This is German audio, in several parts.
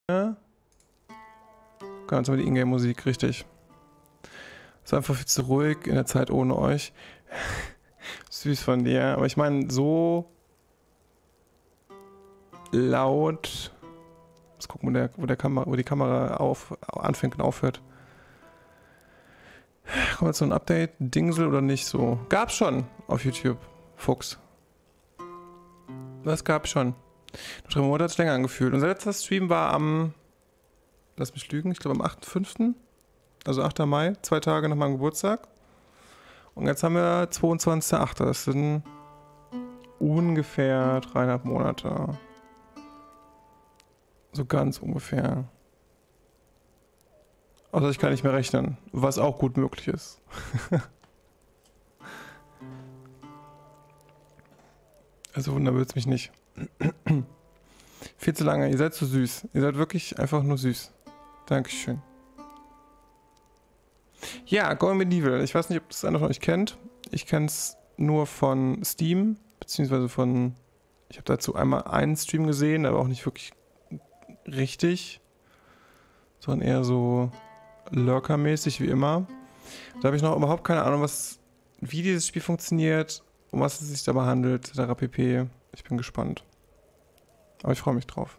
Ganz mal die Ingame-Musik, richtig. Ist einfach viel zu ruhig in der Zeit ohne euch. Süß von dir. Aber ich meine, so laut. Muss gucken, wo die Kamera anfängt und aufhört. Kommt jetzt so ein Update? Dingsel oder nicht so? Gab's schon auf YouTube. Fuchs. Das gab's schon. 3 Monate hat es länger angefühlt. Unser letzter Stream war am. Lass mich lügen, ich glaube am 8.5. Also 8. Mai, 2 Tage nach meinem Geburtstag. Und jetzt haben wir 22.8. Das sind ungefähr 3,5 Monate. So ganz ungefähr. Außer ich kann nicht mehr rechnen, was auch gut möglich ist. Also wundern würde es mich nicht. Viel zu lange, ihr seid so süß. Ihr seid wirklich einfach nur süß. Dankeschön. Ja, Go Medieval. Ich weiß nicht, ob das einer von euch kennt. Ich kenne es nur von Steam, beziehungsweise von... Ich habe dazu einmal einen Stream gesehen, aber auch nicht wirklich richtig, sondern eher so Lurker-mäßig wie immer. Da habe ich noch überhaupt keine Ahnung, wie dieses Spiel funktioniert, um was es sich dabei handelt, etc. pp. Ich bin gespannt. Aber ich freue mich drauf.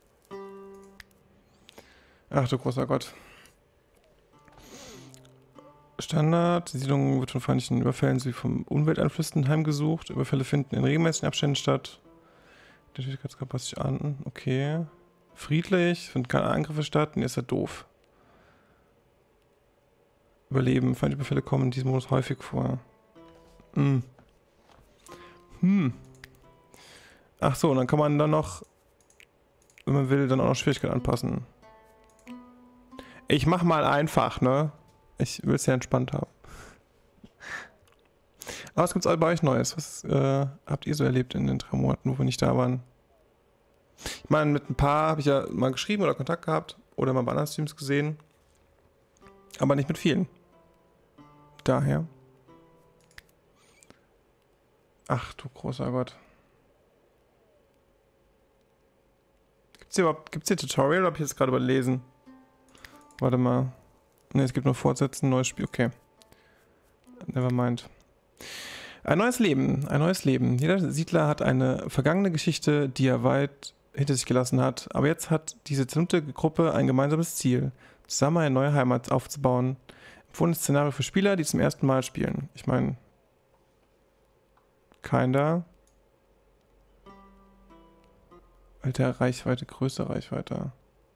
Ach du großer Gott. Standard. Die Siedlung wird von feindlichen Überfällen sowie von Umwelteinflüssen heimgesucht. Überfälle finden in regelmäßigen Abständen statt. Identitätskapazität an. Okay. Friedlich. Finden keine Angriffe statt. Und ist ja doof. Überleben. Feindliche Überfälle kommen in diesem Modus häufig vor. Ach so, und dann kann man dann noch, wenn man will, dann auch noch Schwierigkeit anpassen. Ich mach mal einfach, ne? Ich will es ja entspannt haben. Aber was gibt's bei euch Neues? Was habt ihr so erlebt in den 3 Monaten, wo wir nicht da waren? Ich meine, mit ein paar habe ich ja mal geschrieben oder Kontakt gehabt oder mal bei anderen Streams gesehen. Aber nicht mit vielen. Daher. Ach du großer Gott. Gibt's hier Tutorial oder habe ich jetzt gerade überlesen? Warte mal. Ne, es gibt nur Fortsetzen, neues Spiel. Okay. Nevermind. Ein neues Leben. Ein neues Leben. Jeder Siedler hat eine vergangene Geschichte, die er weit hinter sich gelassen hat. Aber jetzt hat diese zerlumpte Gruppe ein gemeinsames Ziel. Zusammen eine neue Heimat aufzubauen. Empfohlenes Szenario für Spieler, die zum ersten Mal spielen. Ich meine... Kinda. Alter, Reichweite, größere Reichweite.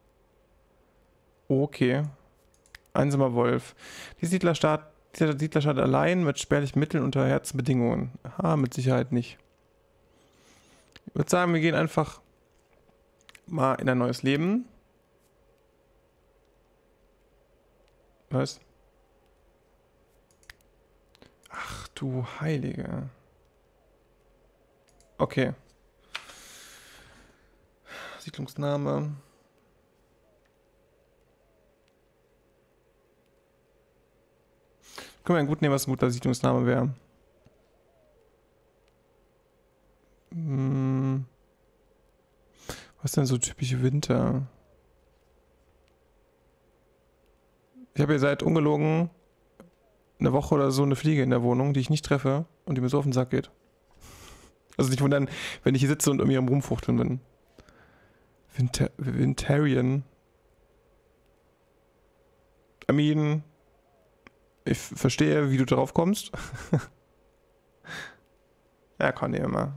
Okay. Einsamer Wolf. Dieser Siedler startet allein mit spärlichen Mitteln unter Herzbedingungen. Aha, mit Sicherheit nicht. Ich würde sagen, wir gehen einfach mal in ein neues Leben. Was? Ach du Heilige. Okay. Siedlungsname. Können wir gut nehmen, was ein guter Siedlungsname wäre. Was ist denn so typisch Winter? Ich habe hier seit ungelogen eine Woche oder so eine Fliege in der Wohnung, die ich nicht treffe und die mir so auf den Sack geht. Also nicht wundern, wenn ich hier sitze und irgendwie am Rumfuchteln bin. Wintarian. I mean, ich verstehe, wie du darauf kommst. Ja, kann ich immer.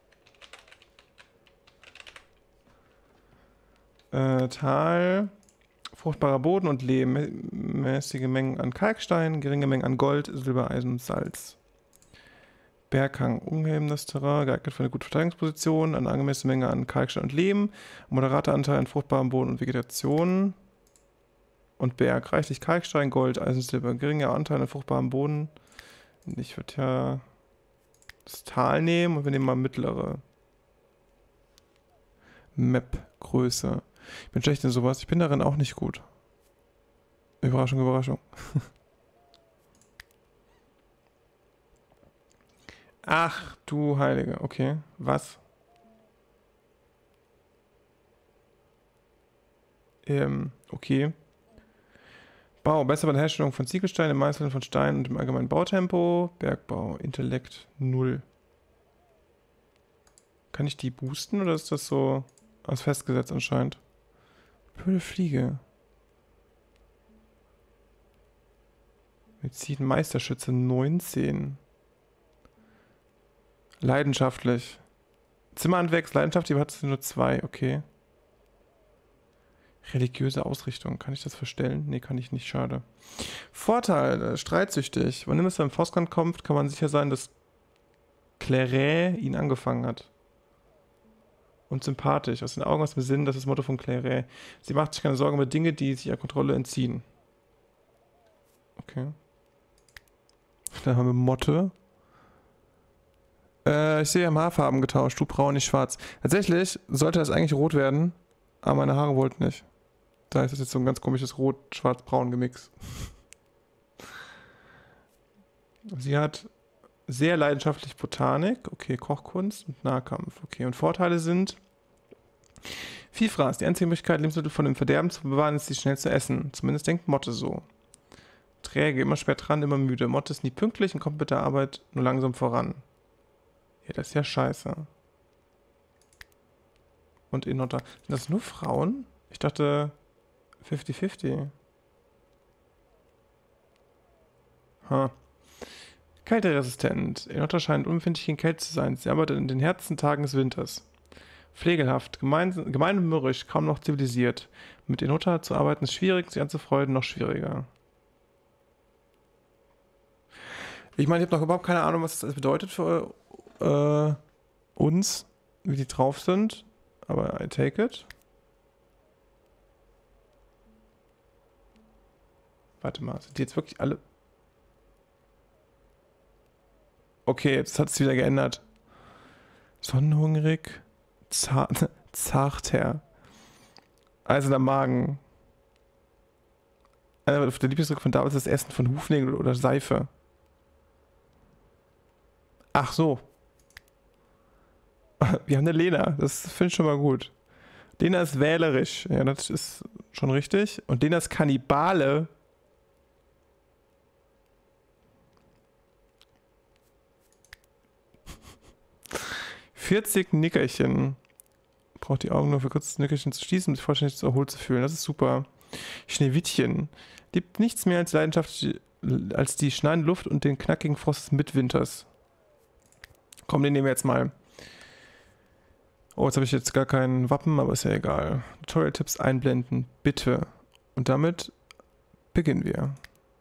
Tal. Fruchtbarer Boden und Lehm. Mäßige Mengen an Kalkstein, geringe Mengen an Gold, Silber, Eisen und Salz. Berghang, ungehebenes Terrain, geeignet für eine gute Verteidigungsposition, eine angemessene Menge an Kalkstein und Lehm, moderater Anteil an fruchtbarem Boden und Vegetation und Berg, reichlich Kalkstein, Gold, Eisen, Silber, geringer Anteil an fruchtbarem Boden. Ich würde ja das Tal nehmen und wir nehmen mal mittlere Map-Größe. Ich bin schlecht in sowas, ich bin darin auch nicht gut. Überraschung, Überraschung. Ach, du Heilige. Okay, was? Okay. Bau, besser bei der Herstellung von Ziegelsteinen, Meißeln von Steinen und im allgemeinen Bautempo. Bergbau, Intellekt 0. Kann ich die boosten oder ist das so als festgesetzt anscheinend? Blöde Fliege. Medizin, Meisterschütze 19. Leidenschaftlich. Zimmerhandwerks, leidenschaftlich, aber hat es nur 2, okay. Religiöse Ausrichtung, kann ich das verstellen? Nee, kann ich nicht, schade. Vorteil, streitsüchtig. Wann immer es beim Faustkampf kommt, kann man sicher sein, dass Clairet ihn angefangen hat. Und sympathisch, aus den Augen, aus dem Sinn, das ist das Motto von Clairet. Sie macht sich keine Sorgen über Dinge, die sich ihrer Kontrolle entziehen. Okay. Dann haben wir Motte. Ich sehe, wir haben Haarfarben getauscht. Du braun, nicht schwarz. Tatsächlich sollte das eigentlich rot werden, aber meine Haare wollten nicht. Da ist das jetzt so ein ganz komisches Rot-Schwarz-Braun-Gemix. Sie hat sehr leidenschaftlich Botanik, okay, Kochkunst und Nahkampf, okay. Und Vorteile sind Vielfraß. Die einzige Möglichkeit, Lebensmittel von dem Verderben zu bewahren, ist, sie schnell zu essen. Zumindest denkt Motte so. Träge, immer schwer dran, immer müde. Motte ist nie pünktlich und kommt mit der Arbeit nur langsam voran. Ja, das ist ja scheiße. Und Enotta. Sind das nur Frauen? Ich dachte 50-50. Ha. Kälteresistent. Enotta scheint unempfindlich gegen Kälte zu sein. Sie arbeitet in den härtesten Tagen des Winters. Pflegelhaft. Gemein und mürrisch. Kaum noch zivilisiert. Mit Enotta zu arbeiten ist schwierig, sie anzufreunden noch schwieriger. Ich meine, ich habe noch überhaupt keine Ahnung, was das alles bedeutet für uns, wie die drauf sind. Aber I take it. Warte mal, sind die jetzt wirklich alle... Okay, jetzt hat es wieder geändert. Sonnenhungrig, zarter, eiserner Magen. Der Lieblingsdruck von David ist das Essen von Hufnägeln oder Seife. Ach so. Wir haben eine Lena, das finde ich schon mal gut. Lena ist wählerisch, ja, das ist schon richtig. Und Lena ist Kannibale. ...40 Nickerchen. Braucht die Augen nur für kurzes Nickerchen zu schließen, um sich vollständig erholt zu fühlen. Das ist super. Schneewittchen. Liebt nichts mehr als Leidenschaft als die schneidende Luft und den knackigen Frost des Mitwinters. Komm, den nehmen wir jetzt mal. Oh, jetzt habe ich jetzt gar kein Wappen, aber ist ja egal. Tutorial-Tipps einblenden, bitte. Und damit beginnen wir.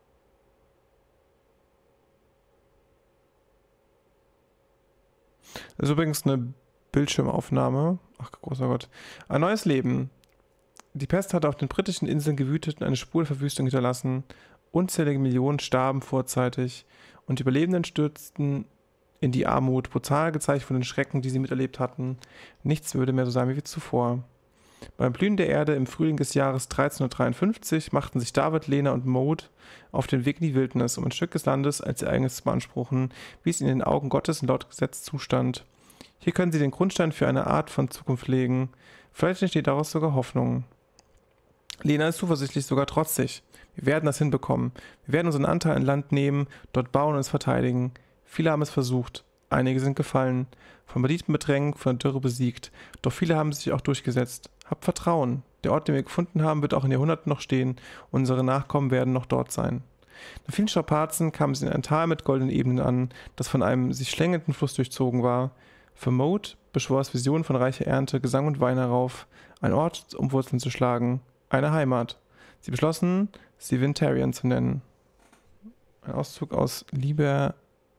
Das ist übrigens eine Bildschirmaufnahme. Ach, großer Gott. Ein neues Leben. Die Pest hat auf den britischen Inseln gewütet und eine Spur der Verwüstung hinterlassen. Unzählige Millionen starben vorzeitig und die Überlebenden stürzten in die Armut, brutal gezeigt von den Schrecken, die sie miterlebt hatten. Nichts würde mehr so sein wie zuvor. Beim Blühen der Erde im Frühling des Jahres 1353 machten sich David, Lena und Maud auf den Weg in die Wildnis, um ein Stück des Landes als ihr eigenes zu beanspruchen, wie es in den Augen Gottes und laut Gesetz zustand. Hier können sie den Grundstein für eine Art von Zukunft legen. Vielleicht entsteht daraus sogar Hoffnung. Lena ist zuversichtlich, sogar trotzig. Wir werden das hinbekommen. Wir werden unseren Anteil an Land nehmen, dort bauen und es verteidigen. Viele haben es versucht. Einige sind gefallen. Von Banditen bedrängt, von der Dürre besiegt. Doch viele haben sich auch durchgesetzt. Habt Vertrauen. Der Ort, den wir gefunden haben, wird auch in Jahrhunderten noch stehen. Unsere Nachkommen werden noch dort sein. Nach vielen Strapazen kamen sie in ein Tal mit goldenen Ebenen an, das von einem sich schlängelnden Fluss durchzogen war. Für Maud beschwor es Visionen von reicher Ernte, Gesang und Wein herauf. Ein Ort, um Wurzeln zu schlagen. Eine Heimat. Sie beschlossen, sie Vintarian zu nennen. Ein Auszug aus Liber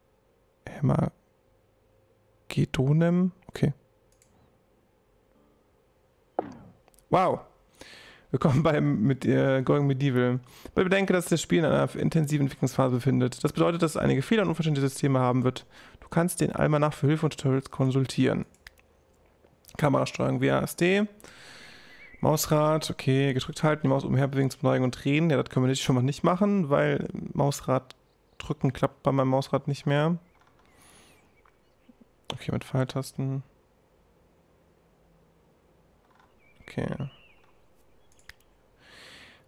Hemagedonem. Okay. Wow. Willkommen mit Going Medieval. Bitte bedenke, dass das Spiel in einer intensiven Entwicklungsphase befindet. Das bedeutet, dass es einige Fehler und unverständliche Systeme haben wird. Du kannst den Almanach für Hilfe und Tutorials konsultieren. Kamerasteuerung WASD. Mausrad, okay, gedrückt halten, die Maus umherbewegen zum Neigen und drehen. Ja, das können wir nicht, schon mal nicht machen, weil Mausrad drücken klappt bei meinem Mausrad nicht mehr. Okay, mit Pfeiltasten. Okay.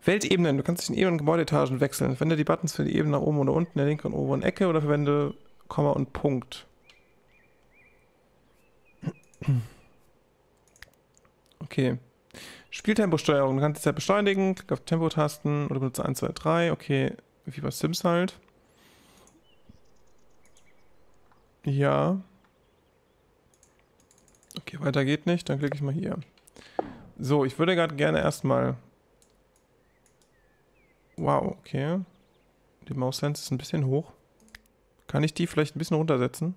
Weltebenen. Du kannst zwischen Ebenen und Gebäudeetagen wechseln. Verwende die Buttons für die Ebene nach oben oder unten, in der linken und oberen Ecke oder verwende Komma und Punkt. Okay. Spieltempo-Steuerung. Du kannst die Zeit beschleunigen, klick auf Tempotasten oder benutze 1, 2, 3. Okay, wie bei Sims halt. Ja. Okay, weiter geht nicht. Dann klicke ich mal hier. So, ich würde gerade gerne erstmal... Wow, okay. Die Maussense ist ein bisschen hoch. Kann ich die vielleicht ein bisschen runtersetzen?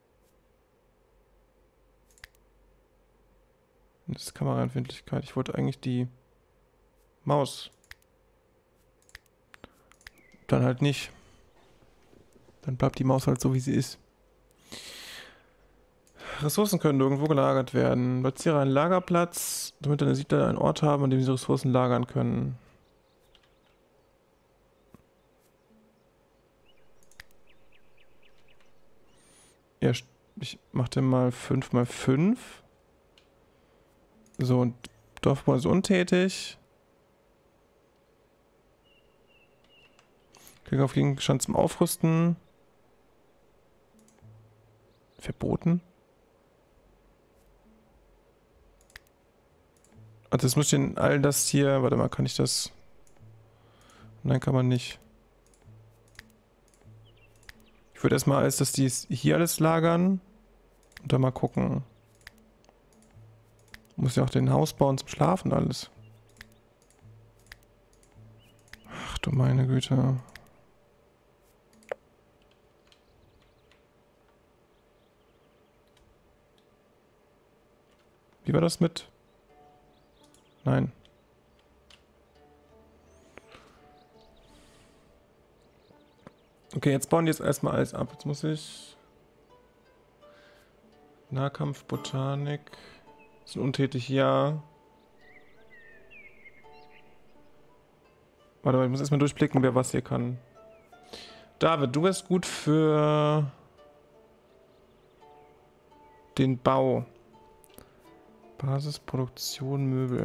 Das ist Kameraempfindlichkeit. Ich wollte eigentlich die Maus. Dann halt nicht. Dann bleibt die Maus halt so, wie sie ist. Ressourcen können nirgendwo gelagert werden. Platziere einen Lagerplatz, damit deine Siedler einen Ort haben, an dem sie Ressourcen lagern können. Ja, ich mache den mal 5 mal 5. So, und Dorfbewohner ist untätig. Klick auf Gegenstand zum Aufrüsten. Verboten. Also das muss ich in all das hier... Warte mal, kann ich das... Nein, kann man nicht. Ich würde erstmal alles, dass die hier alles lagern. Und dann mal gucken. Muss ja auch den Haus bauen zum Schlafen alles. Ach du meine Güte. Wie war das mit? Nein. Okay, jetzt bauen die jetzt erstmal alles ab. Jetzt muss ich... Nahkampf, Botanik... Sind untätig, ja. Warte mal, ich muss erstmal durchblicken, wer was hier kann. David, du bist gut für... den Bau. Basisproduktion, Möbel.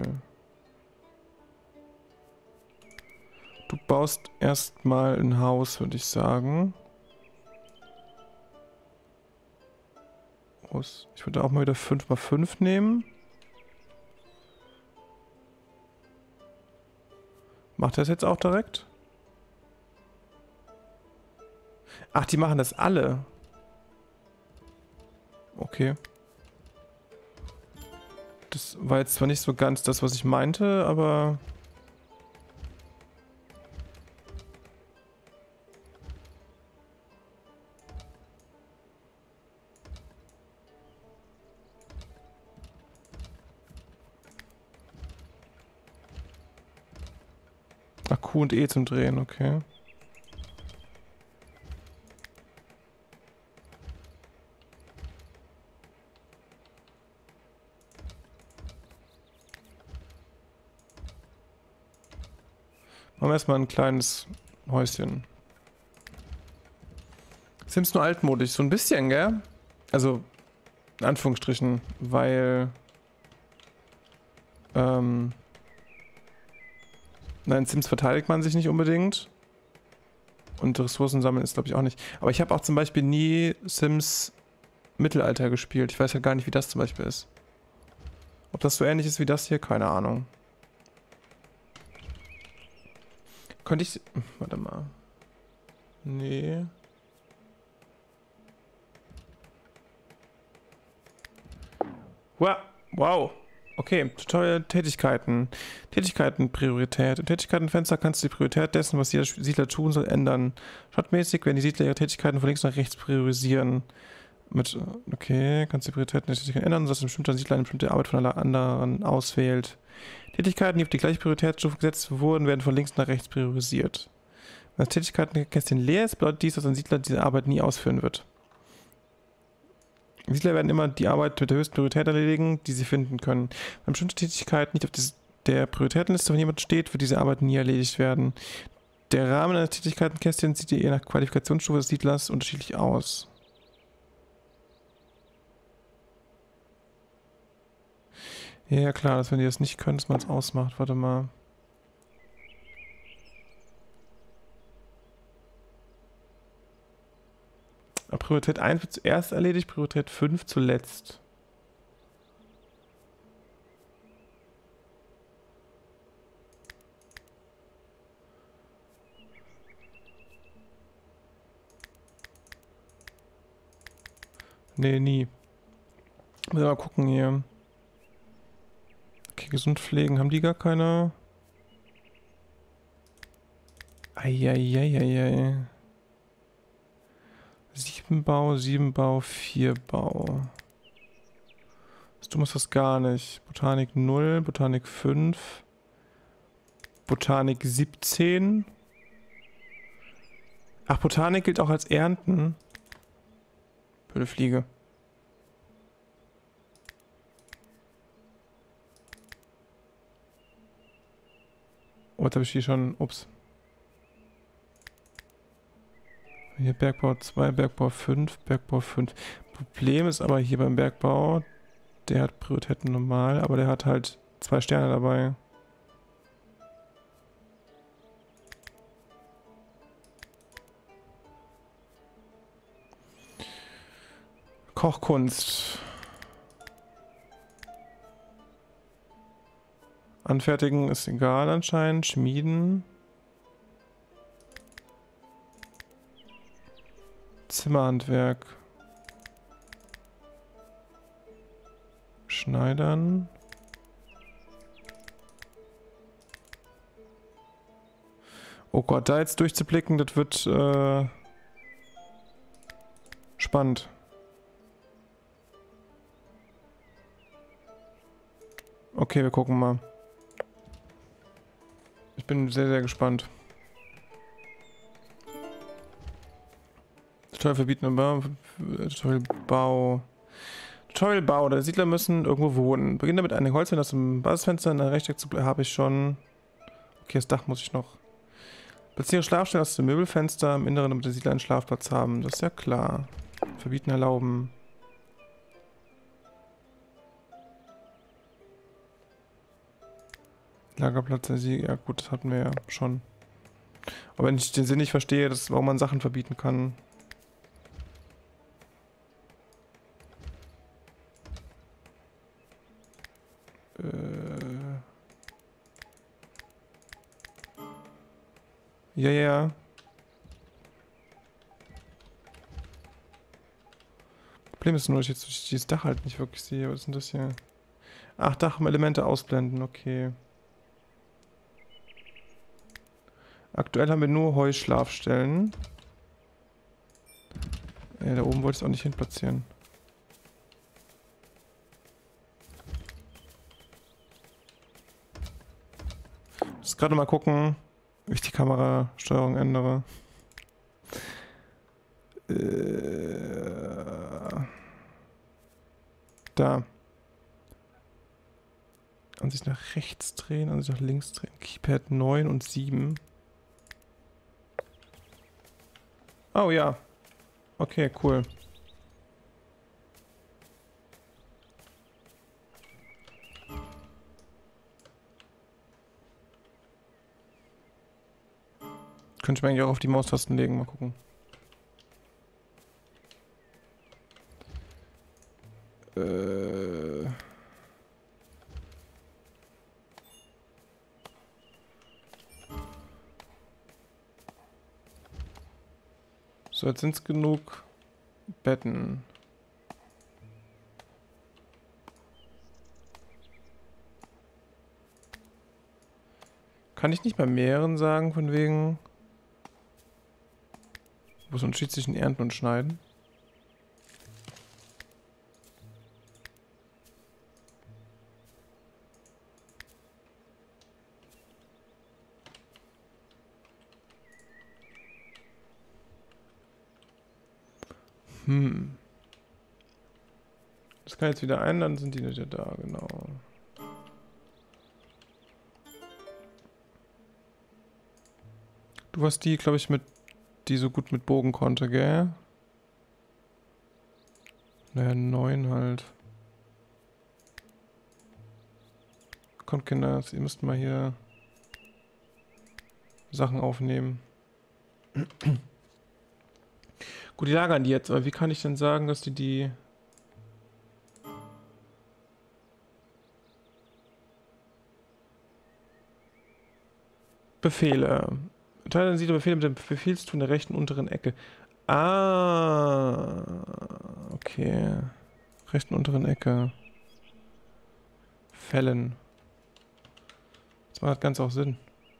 Du baust erstmal ein Haus, würde ich sagen. Ich würde auch mal wieder 5 mal 5 nehmen. Macht er das jetzt auch direkt? Ach, die machen das alle. Okay. Das war jetzt zwar nicht so ganz das, was ich meinte, aber... Ach, Q und E zum Drehen, okay. Machen wir erstmal ein kleines Häuschen. Sims nur altmodisch, so ein bisschen, gell? Also, in Anführungsstrichen, weil... Nein, Sims verteidigt man sich nicht unbedingt. Und Ressourcen sammeln ist, glaube ich, auch nicht. Aber ich habe auch zum Beispiel nie Sims Mittelalter gespielt. Ich weiß ja gar nicht, wie das zum Beispiel ist. Ob das so ähnlich ist wie das hier? Keine Ahnung. Könnte ich... Warte mal. Nee. Wow. Okay, Tutorial Tätigkeiten. Tätigkeiten-Priorität. Im Tätigkeitenfenster kannst du die Priorität dessen, was jeder Siedler tun soll, ändern. Shotmäßig werden die Siedler ihre Tätigkeiten von links nach rechts priorisieren. Okay, kannst du die Prioritäten der Tätigkeiten ändern, sodass ein bestimmter Siedler eine bestimmte Arbeit von einer anderen auswählt. Tätigkeiten, die auf die gleiche Prioritätsstufe gesetzt wurden, werden von links nach rechts priorisiert. Wenn das Tätigkeitenkästchen leer ist, bedeutet dies, dass ein Siedler diese Arbeit nie ausführen wird. Die Siedler werden immer die Arbeit mit der höchsten Priorität erledigen, die sie finden können. Wenn bestimmte Tätigkeit nicht auf der Prioritätenliste von jemandem steht, wird diese Arbeit nie erledigt werden. Der Rahmen eines Tätigkeitenkästchens sieht je nach Qualifikationsstufe des Siedlers unterschiedlich aus. Ja, klar, dass wenn die das nicht können, dass man es ausmacht. Warte mal. Priorität 1 wird zuerst erledigt, Priorität 5 zuletzt. Nee, nie. Müssen wir mal gucken hier. Okay, gesund pflegen. Haben die gar keine? Eieieiei. 7 Bau, 7 Bau, 4 Bau. Du musst das gar nicht. Botanik 0, Botanik 5. Botanik 17. Ach, Botanik gilt auch als Ernten. Blöde Fliege. Oh, jetzt habe ich hier schon... Ups. Hier Bergbau 2, Bergbau 5, Bergbau 5. Problem ist aber hier beim Bergbau, der hat Prioritäten normal, aber der hat halt 2 Sterne dabei. Kochkunst. Anfertigen ist egal anscheinend. Schmieden. Zimmerhandwerk. Schneidern. Oh Gott, da jetzt durchzublicken, das wird spannend. Okay, wir gucken mal. Ich bin sehr, sehr gespannt. Tutorial verbieten Bau. Tutorial Bau. Tutorial Bau. Die Siedler müssen irgendwo wohnen. Beginne damit einem Holzfäller aus dem Basisfenster in ein Rechteck zu habe ich schon. Okay, das Dach muss ich noch. Platziere Schlafstellen aus dem Möbelfenster im Inneren, damit die Siedler einen Schlafplatz haben. Das ist ja klar. Verbieten, erlauben. Lagerplatz der Siege. Ja gut, das hatten wir ja schon. Aber wenn ich den Sinn nicht verstehe, warum man Sachen verbieten kann. Ja, ja. Problem ist nur, dass ich jetzt dieses Dach halt nicht wirklich sehe. Was ist denn das hier? Ach, Dachelemente ausblenden, okay. Aktuell haben wir nur Heuschlafstellen. Da oben wollte ich es auch nicht hin platzieren. Ich muss gerade mal gucken, wie ich die Kamerasteuerung ändere. Da. Ansicht nach rechts drehen, Ansicht nach links drehen. Keypad 9 und 7. Oh ja. Okay, cool. Könnte ich mir eigentlich auch auf die Maustasten legen, mal gucken. So, jetzt sind es genug Betten. Kann ich nicht bei mehreren sagen, von wegen... Wo ist ein Unterschied zwischen Ernten und Schneiden? Das kann jetzt wieder ein, dann sind die nicht da, genau. Du warst die, glaube ich, die so gut mit Bogen konnte, gell? Naja, 9 halt. Kommt, Kinder, ihr müsst mal hier Sachen aufnehmen. Gut, die lagern die jetzt, aber wie kann ich denn sagen, dass die... Befehle. Teile den Siedler Befehle mit dem Befehlstool in der rechten unteren Ecke. Ah, okay. Rechten unteren Ecke. Fällen. Das macht ganz auch Sinn.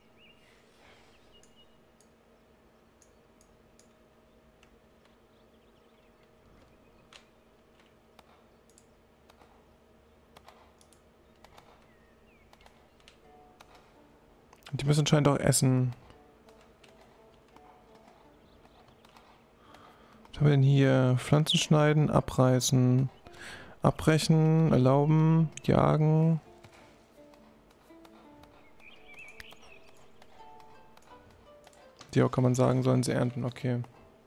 Die müssen anscheinend auch essen. Was haben wir denn hier? Pflanzen schneiden, abreißen, abbrechen, erlauben, jagen. Die auch kann man sagen, sollen sie ernten, okay.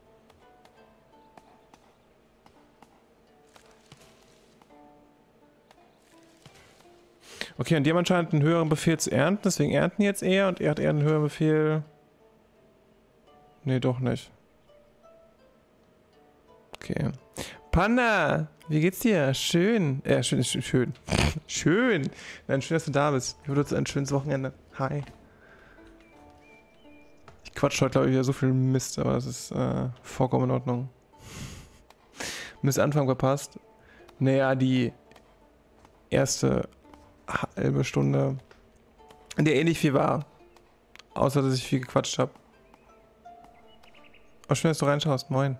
Okay, und die haben anscheinend einen höheren Befehl zu ernten, deswegen ernten jetzt eher und er hat eher einen höheren Befehl. Nee, doch nicht. Okay. Panda, wie geht's dir? Schön. Schön. Schön. Nein, schön, dass du da bist. Ich wünsche dir ein schönes Wochenende. Hi. Ich quatsch heute, glaube ich, wieder so viel Mist, aber das ist vollkommen in Ordnung. Anfang verpasst. Naja, die erste halbe Stunde, in der eh nicht viel war. Außer, dass ich viel gequatscht habe. Aber schön, dass du reinschaust. Moin.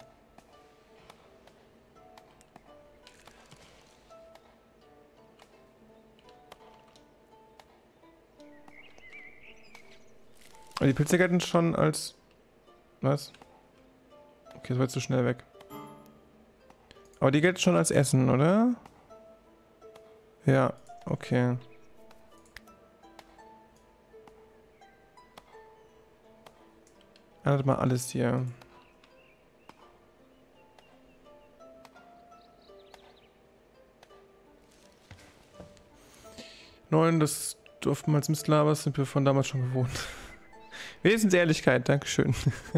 Aber die Pilze gelten schon als... Was? Okay, das war jetzt zu schnell weg. Aber die gelten schon als Essen, oder? Ja, okay. Erntet mal alles hier. Neun, das du oftmals Mist laberst, sind wir von damals schon gewohnt. Wenigstens Ehrlichkeit, dankeschön.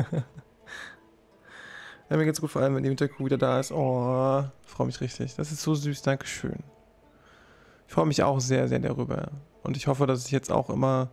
Ja, mir geht's gut, vor allem wenn die Winterkuh wieder da ist. Oh, freue mich richtig. Das ist so süß, dankeschön. Ich freue mich auch sehr, sehr darüber. Und ich hoffe, dass ich jetzt auch immer...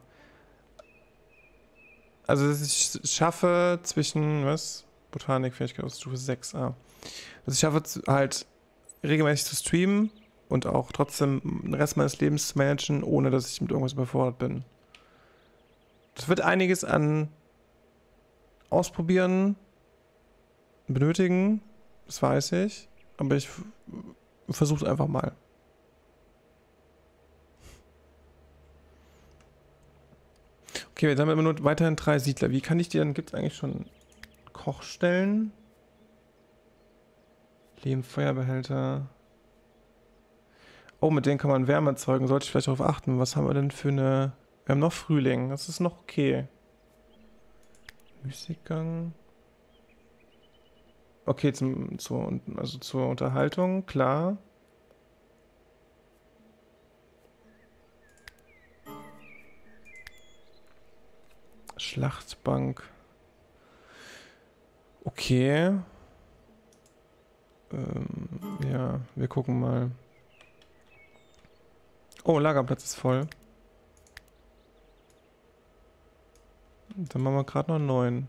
Also, dass ich es schaffe zwischen... Was? Botanikfähigkeit aus Stufe 6. Ah. Dass ich schaffe, halt regelmäßig zu streamen und auch trotzdem den Rest meines Lebens zu managen, ohne dass ich mit irgendwas überfordert bin. Das wird einiges an Ausprobieren benötigen, das weiß ich, aber ich versuche es einfach mal. Okay, jetzt haben wir immer nur weiterhin 3 Siedler. Wie kann ich die dann, gibt es eigentlich schon Kochstellen? Lehm, Feuerbehälter. Oh, mit denen kann man Wärme erzeugen, sollte ich vielleicht darauf achten. Was haben wir denn für eine... Wir haben noch Frühling, das ist noch okay. Müßiggang. Okay, zur Unterhaltung, klar. Schlachtbank. Okay. Ja, wir gucken mal. Oh, Lagerplatz ist voll. Dann machen wir gerade noch 9.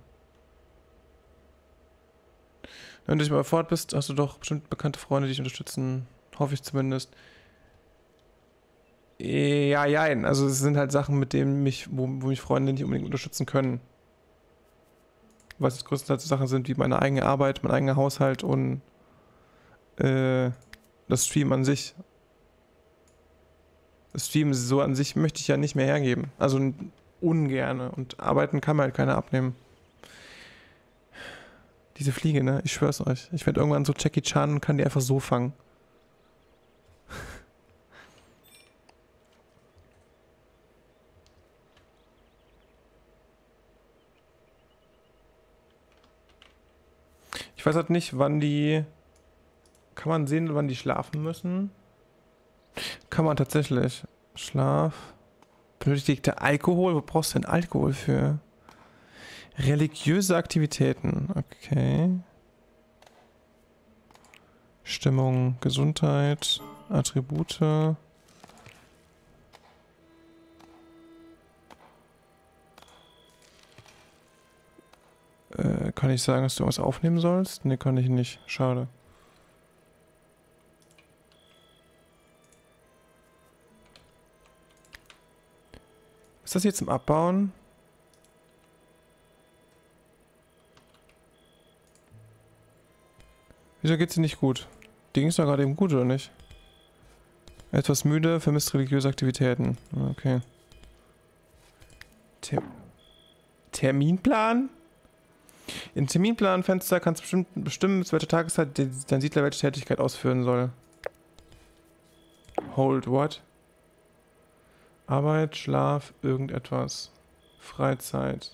Wenn du dich mal fort bist, hast du doch bestimmt bekannte Freunde, die dich unterstützen. Hoffe ich zumindest. Ja, jein. Also es sind halt Sachen, mit denen wo mich Freunde nicht unbedingt unterstützen können. Was jetzt größtenteils Sachen sind wie meine eigene Arbeit, mein eigener Haushalt und das Stream an sich. Das Stream so an sich möchte ich ja nicht mehr hergeben. Also ungerne. Und arbeiten kann mir halt keiner abnehmen. Diese Fliege, ne? Ich schwör's euch. Ich werde irgendwann so Jackie Chan und kann die einfach so fangen. Ich weiß halt nicht, wann die... Kann man sehen, wann die schlafen müssen? Kann man tatsächlich. Schlaf. Benötigter Alkohol? Wo brauchst du denn Alkohol für? Religiöse Aktivitäten. Okay. Stimmung, Gesundheit, Attribute. Kann ich sagen, dass du was aufnehmen sollst? Ne, kann ich nicht. Schade. Ist das jetzt zum Abbauen? Wieso geht's dir nicht gut? Dir ging's doch gerade eben gut, oder nicht? Etwas müde, vermisst religiöse Aktivitäten. Okay. Terminplan? Im Terminplanfenster kannst du bestimmen, zu welcher Tageszeit dein Siedler welche Tätigkeit ausführen soll. Hold, what? Arbeit, Schlaf, irgendetwas. Freizeit.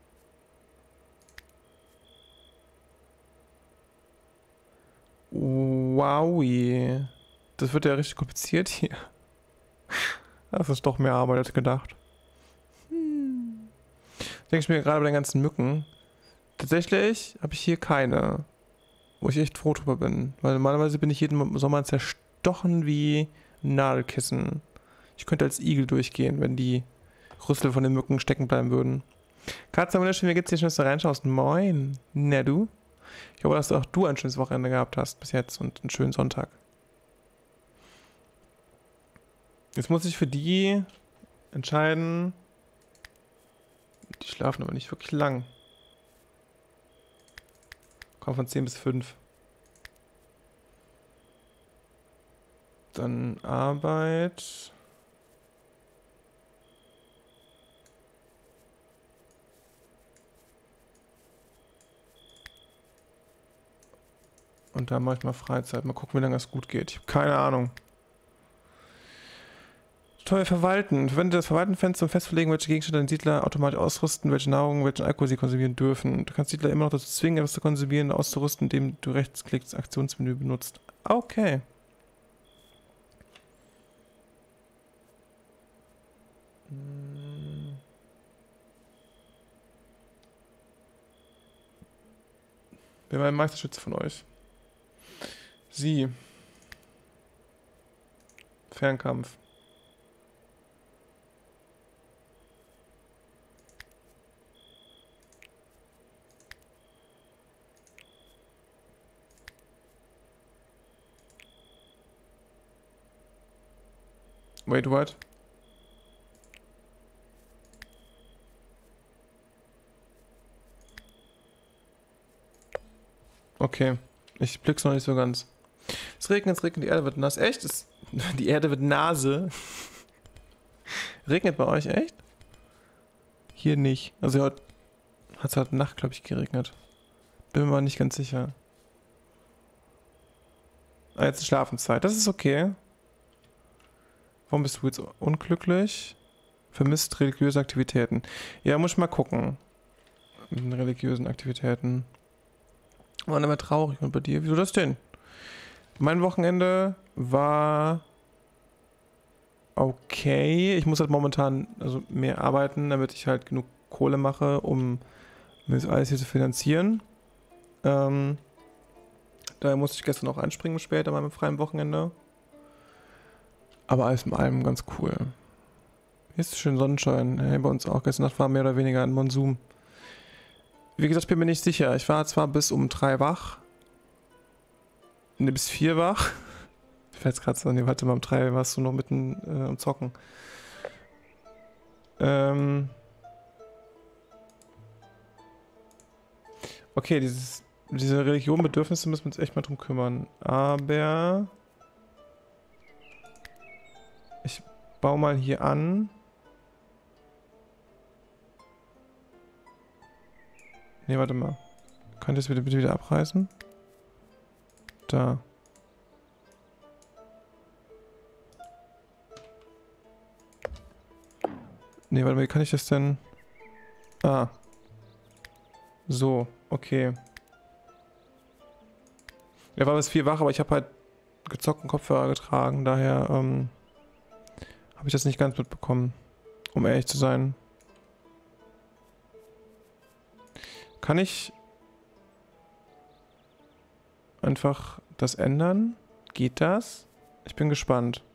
Wowie. Das wird ja richtig kompliziert hier. Das ist doch mehr Arbeit als gedacht. Denke ich mir gerade bei den ganzen Mücken. Tatsächlich habe ich hier keine. Wo ich echt froh drüber bin. Weil normalerweise bin ich jeden Sommer zerstochen wie ein Nadelkissen. Ich könnte als Igel durchgehen, wenn die Rüssel von den Mücken stecken bleiben würden. Katze, wunderschön, wie geht's dir? Schön, dass du reinschaust. Moin. Na du? Ich hoffe, dass auch du ein schönes Wochenende gehabt hast bis jetzt und einen schönen Sonntag. Jetzt muss ich für die entscheiden. Die schlafen aber nicht wirklich lang. Komm von 10 bis 5. Dann Arbeit. Und dann mache ich mal Freizeit. Mal gucken, wie lange es gut geht. Ich habe keine Ahnung. Toll, verwalten. Verwende das Verwaltenfenster, um festzulegen, welche Gegenstände dein Siedler automatisch ausrüsten, welche Nahrung, welchen Alkohol sie konsumieren dürfen. Du kannst Siedler immer noch dazu zwingen, etwas zu konsumieren, auszurüsten, indem du rechtsklicks Aktionsmenü benutzt. Okay. Wer war ein Meisterschütze von euch? Sie. Fernkampf. Wait, what? Okay. Ich blick's noch nicht so ganz. Es regnet, die Erde wird nass. Echt? Die Erde wird Nase. Regnet bei euch echt? Hier nicht. Also heute hat es heute Nacht, glaube ich, geregnet. Bin mir mal nicht ganz sicher. Ah, jetzt ist Schlafenszeit. Das ist okay. Warum bist du jetzt unglücklich? Vermisst religiöse Aktivitäten. Ja, muss ich mal gucken. Mit den religiösen Aktivitäten. War immer traurig. Und bei dir? Wieso das denn? Mein Wochenende war okay. Ich muss halt momentan also mehr arbeiten, damit ich halt genug Kohle mache, um mir das alles hier zu finanzieren. Daher musste ich gestern auch einspringen später mal mit freiem Wochenende. Aber alles in allem ganz cool. Hier ist schön Sonnenschein. Hey, bei uns auch. Gestern Nacht war mehr oder weniger ein Monsum. Wie gesagt, ich bin mir nicht sicher. Ich war zwar bis um 3 wach. Ne, bis 4 wach. Ich weiß gerade so, ne, warte mal, um 3 warst du noch mitten am Zocken. Okay, diese Religion-Bedürfnisse müssen wir uns echt mal drum kümmern. Aber ich baue mal hier an. Ne, warte mal. Könnt ihr es bitte wieder abreißen? Da. Ne, warte mal, wie kann ich das denn? Ah. So, okay. Er war bis 4 wach, aber ich habe halt gezockten Kopfhörer getragen, daher habe ich das nicht ganz mitbekommen, um ehrlich zu sein. Kann ich einfach das ändern? Geht das? Ich bin gespannt.